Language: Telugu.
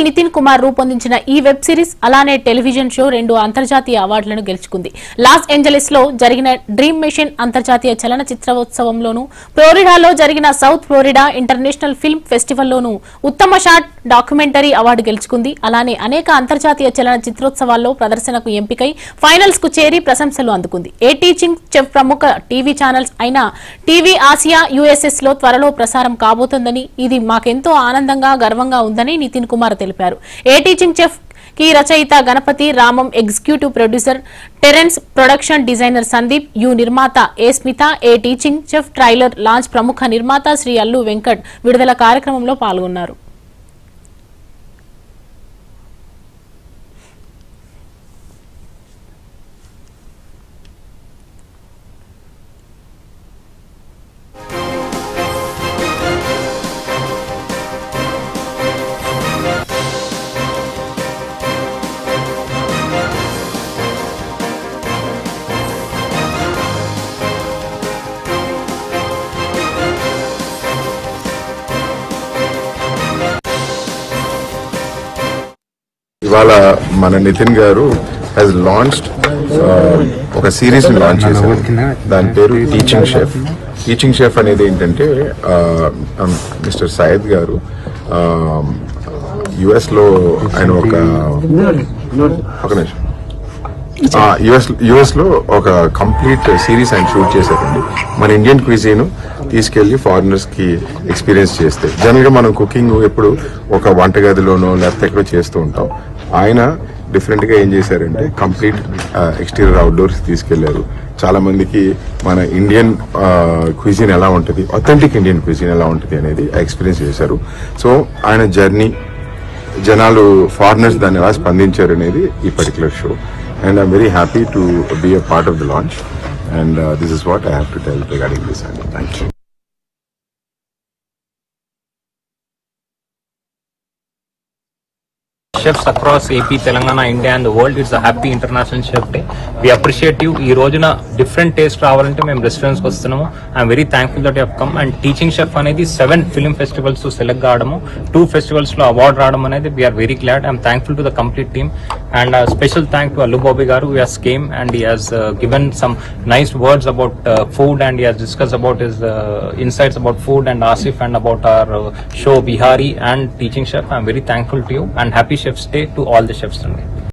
నితిన్ కుమార్ రూపొందించిన ఈ వెబ్ సిరీస్ అలానే టెలివిజన్ షో 2 అంతర్జాతీయ అవార్డులను గెలుచుకుంది. లాస్ ఏంజలీస్ లో జరిగిన డ్రీమ్ మెషిన్ అంతర్జాతీయ చలనచిత్రోత్సవంలోను, ఫ్లోరిడాలో జరిగిన సౌత్ ఫ్లోరిడా ఇంటర్నేషనల్ ఫిల్మ్ ఫెస్టివల్లోను ఉత్తమ షార్ట్ డాక్యుమెంటరీ అవార్డు గెలుచుకుంది. అలానే అనేక అంతర్జాతీయ చలనచిత్రోత్సవాల్లో ప్రదర్శనకు ఎంపికై ఫైనల్స్ కు చేరి ప్రశంసలు అందుకుంది. ఏ టీచింగ్ చెఫ్ ప్రముఖ టీవీ ఛానల్స్ అయిన టీవీ ఆసియా యుఎస్ఎస్ లో త్వరలో ప్రసారం కాబోతోందని, ఇది మాకెంతో ఆనందంగా గర్వంగా ఉందని నితిన్ కుమార్ తెలిపారు. ఏ టీచింగ్ చెఫ్ కి రచయిత Ganapathi Ramam, executive producer Terence, production designer Sandeep, నిర్మాత A Smitha, a teaching chef trailer launch ప్రముఖ నిర్మాత శ్రీ అల్లు వెంకట్ విడుదల కార్యక్రమంలో పాల్గొన్నారు. ఇవాళ మన నితిన్ గారు హ్యాస్ లాంచ్డ్ ఒక సిరీస్ ని లాంచ్ చేశారు. దాని పేరు టీచింగ్ షెఫ్. టీచింగ్ షెఫ్ అనేది ఏంటంటే మిస్టర్ సయద్ గారు యుఎస్ లో ఆయన ఒక నిమిషం యుఎస్ లో ఒక కంప్లీట్ సిరీస్ ఆయన షూట్ చేశారండి. మన ఇండియన్ క్విజీన్ తీసుకెళ్లి ఫారినర్స్ కి ఎక్స్పీరియన్స్ చేస్తే, జనరల్ గా మనం కుకింగ్ ఎప్పుడు ఒక వంటగదిలోనో లేకపోతే ఎక్కడో చేస్తూ ఉంటాం. ఆయన డిఫరెంట్ గా ఏం చేశారంటే కంప్లీట్ ఎక్స్టీరియర్ అవుట్డోర్స్ తీసుకెళ్లారు. చాలా మందికి మన ఇండియన్ క్విజీన్ ఎలా ఉంటుంది, అథెంటిక్ ఇండియన్ క్విజీన్ ఎలా ఉంటుంది అనేది ఎక్స్పీరియన్స్ చేశారు. సో ఆయన జర్నీ, జనాలు ఫారినర్స్ దాన్ని ఎలా స్పందించారు అనేది ఈ particular show. And I'm very happy to be a part of the launch, and this is what I have to tell regarding this. Thank you. Chefs across AP, Telangana, India and the world, it's a happy International Chef Day. We appreciate you. Ee rojuna different taste ravalante mem restaurants ku vastunnamo. I'm very thankful that you have come. And teaching chef anedi 7 film festivals to select gaadamu, 2 festivals lo award raadam anedi we are very glad. I'm thankful to the complete team, and a special thank to Allu Bobby garu, who has came and he has given some nice words about food, and he has discussed about his insights about food, and Asif and about our show Bihari and teaching chef. I'm very thankful to you, and happy Chef's Day to all the chefs today.